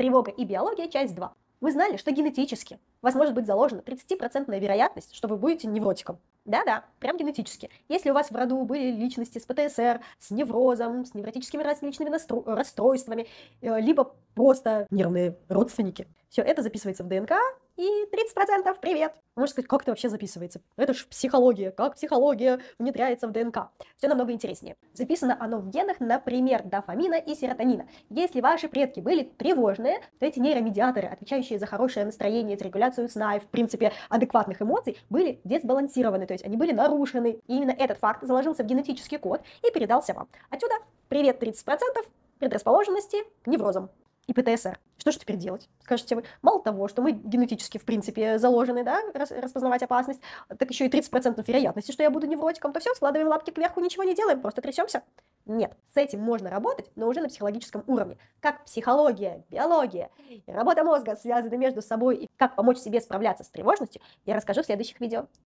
Тревога и биология, часть 2. Вы знали, что генетически у вас может быть заложена 30% вероятность, что вы будете невротиком? Да-да, прям генетически. Если у вас в роду были личности с ПТСР, с неврозом, с невротическими различными расстройствами, либо просто нервные родственники, все это записывается в ДНК, и 30% привет. Можно сказать, как это вообще записывается? Это же психология, как психология внедряется в ДНК. Все намного интереснее. Записано оно в генах, например, дофамина и серотонина. Если ваши предки были тревожные, то эти нейромедиаторы, отвечающие за хорошее настроение, за регуляцию сна и, в принципе, адекватных эмоций, были дисбалансированы, то есть они были нарушены. И именно этот факт заложился в генетический код и передался вам. Отсюда привет 30% предрасположенности к неврозам и ПТСР. Что же теперь делать? Скажете вы, мало того, что мы генетически, в принципе, заложены, да, распознавать опасность, так еще и 30% вероятности, что я буду невротиком, то все, складываем лапки кверху, ничего не делаем, просто трясемся. Нет, с этим можно работать, но уже на психологическом уровне. Как психология, биология и работа мозга связаны между собой и как помочь себе справляться с тревожностью, я расскажу в следующих видео.